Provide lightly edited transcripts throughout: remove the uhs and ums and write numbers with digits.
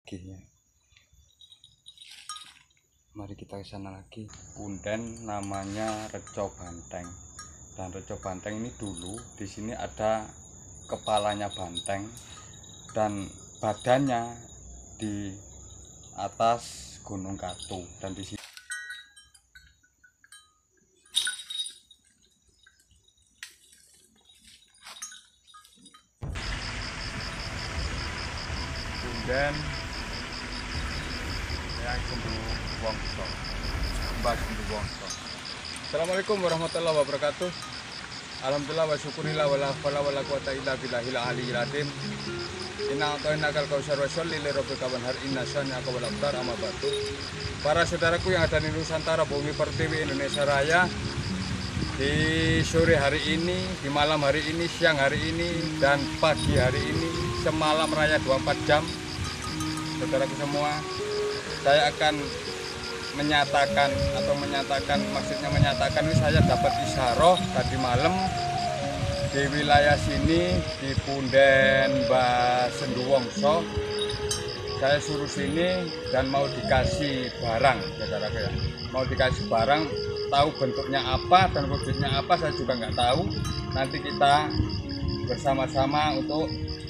lagi ya. Mari kita ke sana lagi. Punden namanya Reco Banteng. Dan Reco Banteng ini dulu di sini ada kepalanya banteng dan badannya di atas Gunung Katu, dan di sini Punden yang Gendruwongso, Mbah Gendruwongso. Assalamualaikum warahmatullahi wabarakatuh. Alhamdulillah wa syukurillah wa la haula wa la quwata illa billahil aliyyil azim. Inna a'tainakal kautsar wa sholli li rabbika wanhar inna syani'aka wal abtar amma ba'du. Para saudaraku yang ada di Nusantara, Bumi Pertiwi, Indonesia Raya, di sore hari ini, di malam hari ini, siang hari ini, dan pagi hari ini, semalam raya 24 jam, saudaraku semua, saya akan menyatakan ini saya dapat isyarah tadi malam di wilayah sini, di Punden Mbah Gendruwongso. Saya suruh sini dan mau dikasih barang, saudaraku ya. Mau dikasih barang, tahu bentuknya apa dan wujudnya apa saya juga nggak tahu. Nanti kita bersama-sama untuk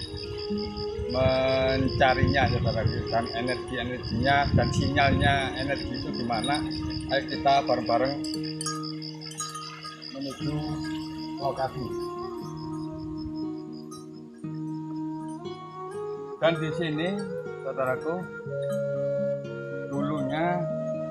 mencarinya, saudaraku, dan energinya dan sinyalnya energi itu di mana. Ayo kita bareng-bareng menuju lokasi. Dan di sini, saudaraku, dulunya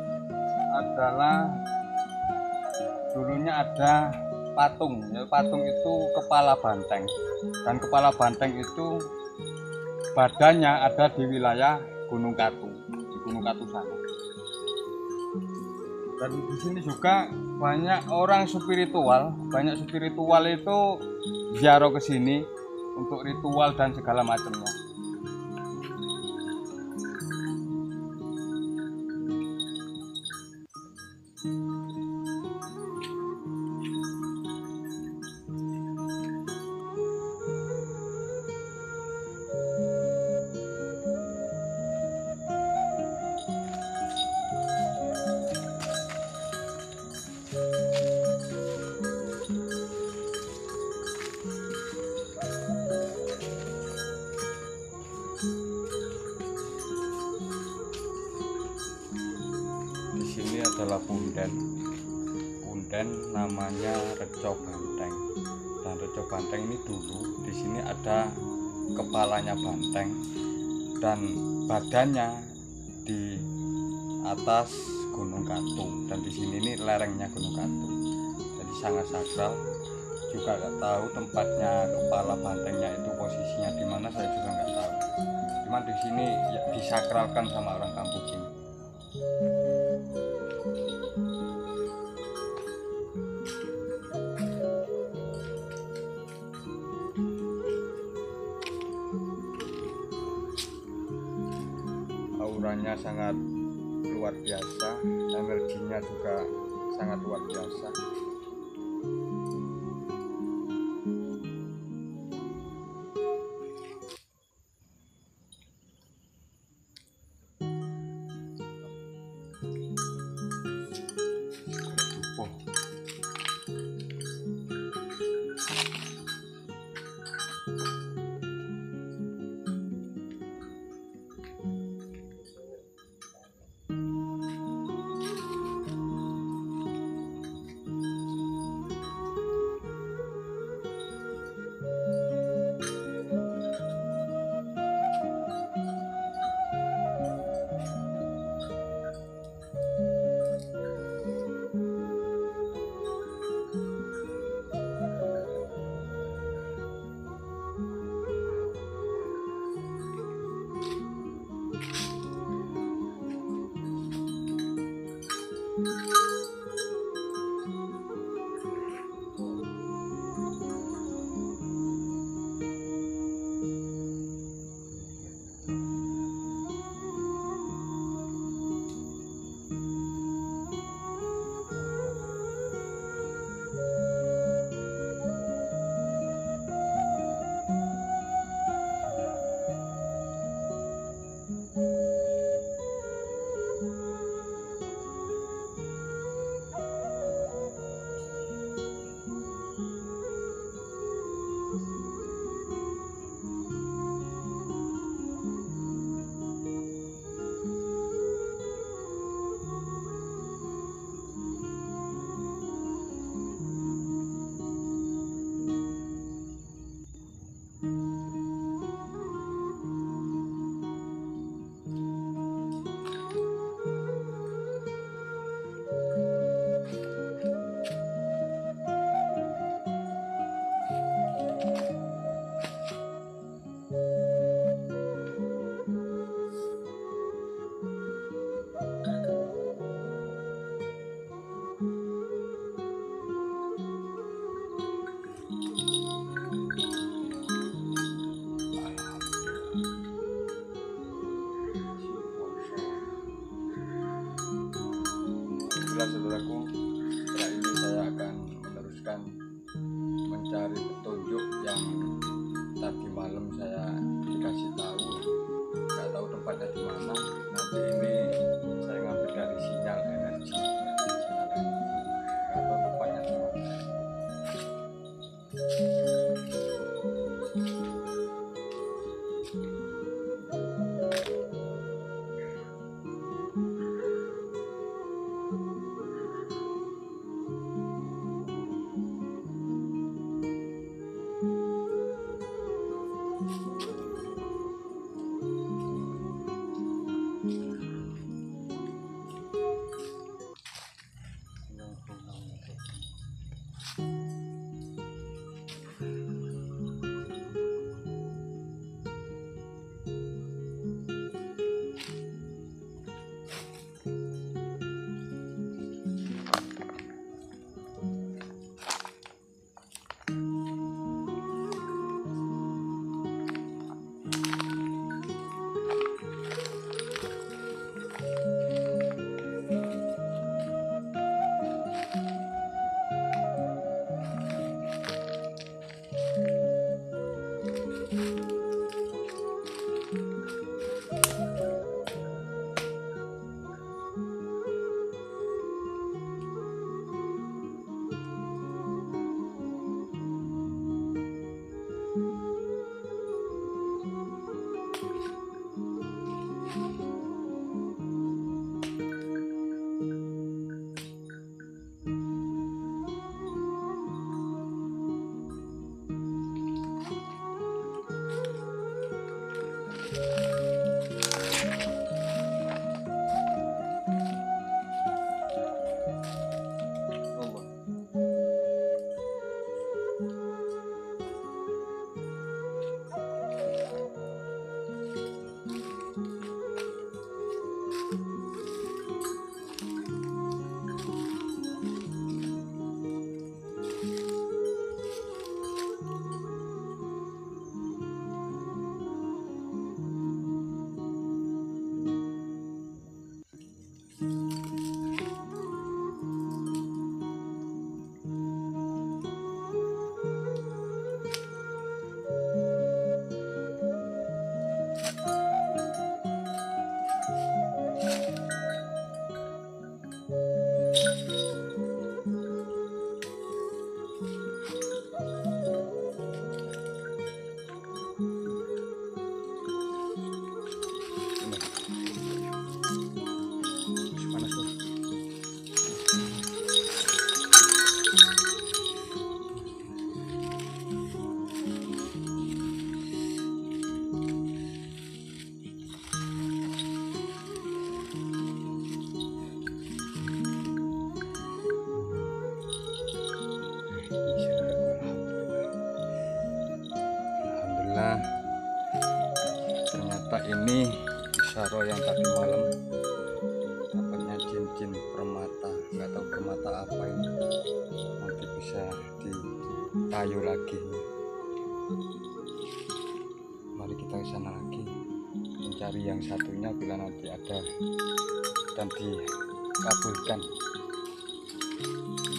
ada patung. Ya, patung itu kepala banteng, dan kepala banteng itu badannya ada di wilayah Gunung Katu, di Gunung Katu sana. Dan di sini juga banyak orang spiritual, itu ziarah ke sini untuk ritual dan segala macamnya. Ini adalah punden namanya Reco Banteng, dan Reco Banteng ini dulu di sini ada kepalanya banteng dan badannya di atas Gunung Katu, dan di sini ini lerengnya Gunung Katu, jadi sangat sakral. Juga nggak tahu tempatnya kepala bantengnya itu posisinya di mana, saya juga nggak tahu. Cuman di sini ya, disakralkan sama orang kampung ini. Auranya sangat luar biasa, energinya juga sangat luar biasa. Alhamdulillah saudaraku, setelah ini saya akan meneruskan mencari petunjuk yang tadi malam saya dikasih tahu. Nggak tahu tempatnya di mana. Nanti ini saya ngambil dari sinyal energi. Nggak tahu tempatnya di mana. Alhamdulillah, ternyata ini isyarah yang tadi malam dapatnya cincin permata. Nggak tahu permata apa ini, nanti bisa ditayu lagi. Mari kita ke sana lagi mencari yang satunya, bila nanti ada dan dikabulkan.